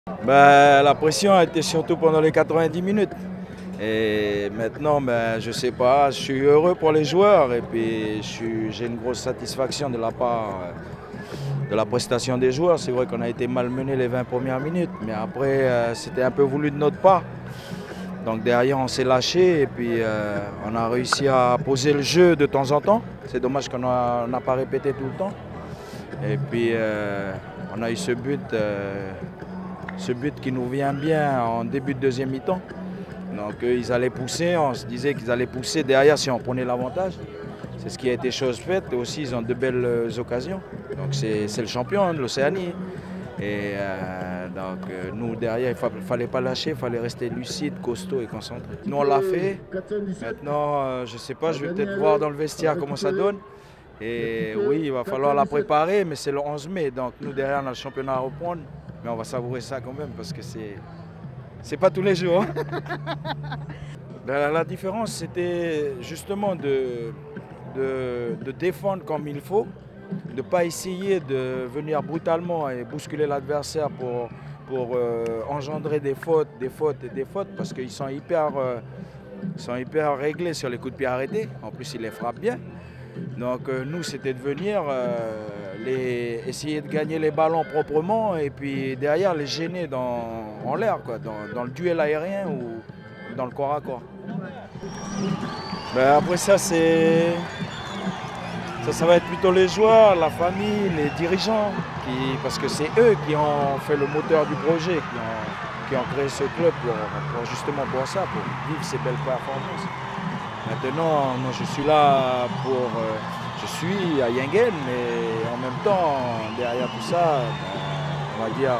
La pression a été surtout pendant les 90 minutes. Et maintenant, je ne sais pas, je suis heureux pour les joueurs et puis j'ai une grosse satisfaction de la part de la prestation des joueurs. C'est vrai qu'on a été malmenés les 20 premières minutes, mais après, c'était un peu voulu de notre part. Donc derrière, on s'est lâché et puis on a réussi à poser le jeu de temps en temps. C'est dommage qu'on n'a pas répété tout le temps. Et puis on a eu ce but qui nous vient bien en début de deuxième mi-temps. Donc ils allaient pousser, on se disait qu'ils allaient pousser derrière si on prenait l'avantage. C'est ce qui a été chose faite et aussi ils ont de belles occasions. Donc c'est le champion de l'Océanie. Et nous derrière, il ne fallait pas lâcher, il fallait rester lucide, costaud et concentré. Nous on l'a fait. Maintenant, je ne sais pas, je vais peut-être voir dans le vestiaire comment ça donne. Et oui, il va falloir la préparer, mais c'est le 11 mai. Donc nous derrière, on a le championnat à reprendre. Mais on va savourer ça quand même parce que c'est pas tous les jours. La différence, c'était justement de défendre comme il faut, de ne pas essayer de venir brutalement et bousculer l'adversaire pour engendrer des fautes, parce qu'ils sont hyper réglés sur les coups de pied arrêtés. En plus, ils les frappent bien. Donc nous, c'était de venir essayer de gagner les ballons proprement et puis derrière les gêner en l'air, dans le duel aérien ou dans le corps à corps. Après ça, ça va être plutôt les joueurs, la famille, les dirigeants, parce que c'est eux qui ont fait le moteur du projet, qui ont créé ce club justement pour ça, pour vivre ces belles performances. Maintenant, moi je suis là je suis à Yengen, mais en même temps, derrière tout ça, on va dire,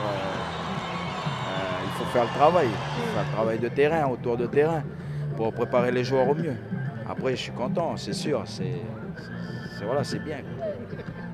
il faut faire le travail. Il faut faire le travail de terrain, autour de terrain, pour préparer les joueurs au mieux. Après, je suis content, c'est sûr, c'est bien.